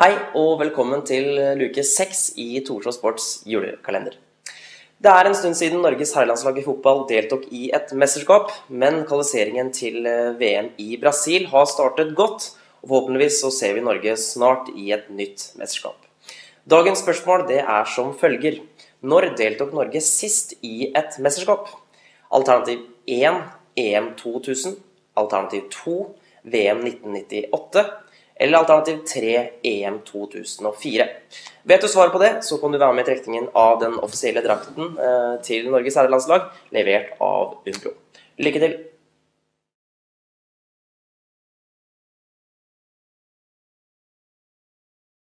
Hei og velkommen til luke 6 i Torshov Sports julekalender. Det en stund siden Norges herrelandslag i fotball deltok i et mesterskap, men kvalifiseringen til VM i Brasil har startet godt, og forhåpentligvis så ser vi Norge snart i et nytt mesterskap. Dagens spørsmål det som følger. Når deltok Norge sist i et mesterskap? Alternativ 1, EM 2000, alternativ 2, VM 1998, eller alternativ 3, EM 2004. Vet du svaret på det, så kan du være med i trekningen av den offisielle drakten til Norges herrelandslag, levert av Umbro. Lykke til!